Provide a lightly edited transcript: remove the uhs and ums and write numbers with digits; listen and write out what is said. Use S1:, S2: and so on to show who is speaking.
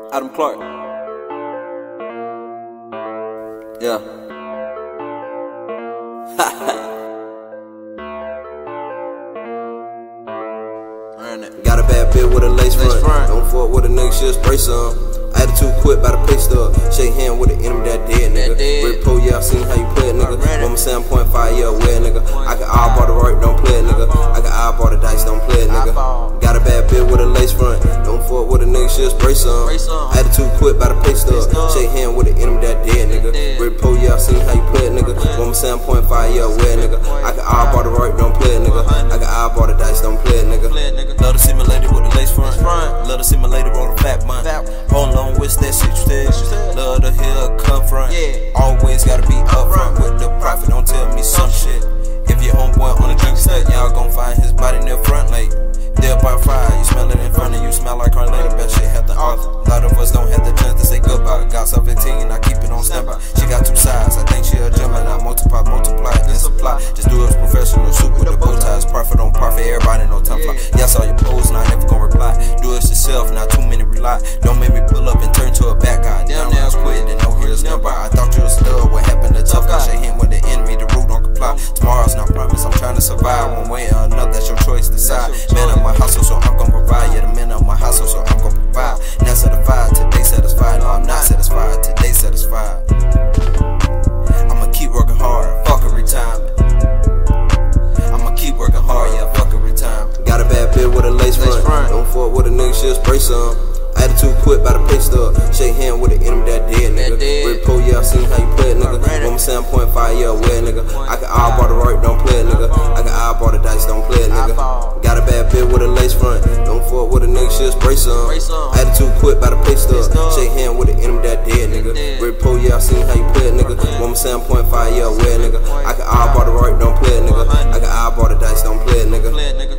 S1: Adam Clark. Yeah. Got a bad bitch with a lace front. Don't fuck with a nigga, she'll spray some. Attitude quit by the pay stub. Shake hand with the enemy that dead, nigga. Rip Pro, yeah, I seen how you play it, nigga. Mama 7.5, yeah, wear, nigga. I can eyeball the right, don't play it, nigga. I can eyeball the dice, don't play it, nigga. Got a bad bitch with a lace front. Don't fuck with a nigga, she'll spray some. Attitude quit by the pay stub. Shake hand with the enemy that dead, nigga. Rip Pro, yeah, I seen how you play it, nigga. Mama 7.5, yeah, wear, nigga. I can eyeball the right, don't play it, nigga. I can eyeball the dice, don't play it, nigga.
S2: Love to see my lady with the lace front. Love to see my lady roll a fat bun. Hold on, what's that shit you said? Love to hear her come front. Always gotta be upfront with the profit. Don't tell me some shit. If your homeboy on a drink state, y'all gon' find his body near front late. There by fire, you smell it in front of you. Smell like her later, best shit have to offer. A lot of us don't have the chance to say goodbye. Got 17, I keep it on standby. She got two sides, I think she a Gemini. Multiply, then supply. Just do it professional, soup with the bow ties. Profit on profit, everybody know time fly. Yeah, I saw your pose, and I never gon' reply. Do it yourself, not too many rely. Don't make me pull up and turn to a bad guy. Damn, now quit, and no here's nearby. I thought you was stud, what happened to tough guy? Shake him with the enemy, the root don't comply. Tomorrow's not promised, I'm trying to survive. One way or another, that's your choice, decide. Man of my hustle, so I'm gon' provide. Yeah, the man of my hustle, so I'm gon' provide. Not satisfied, today satisfied. No, I'm not satisfied, today satisfied. I'ma keep working hard, fuck a retirement. I'ma keep working hard, yeah, fuck a retirement.
S1: Got a bad bitch with a lace front. Don't fuck with a nigga, she'll spray some. Attitude quit by the pay stub. Shake hand with the enemy that dead, nigga. Rip Pro, yeah, I seen how you play it, nigga. Mama 7.5, yeah, wear, nigga. I can eyeball the right, don't play it, nigga. I can eyeball the dice, don't play it, nigga. Got a bad bitch with a lace front. Don't fuck with a nigga, she'll spray some. Attitude quit by the pay stub. Shake hand with the enemy that dead, nigga. Rip Pro, yeah, I seen how you play it, nigga. Mama 7.5, yeah, wear, nigga. I can eyeball the right, don't play it, nigga. I can eyeball the dice, don't play it, nigga.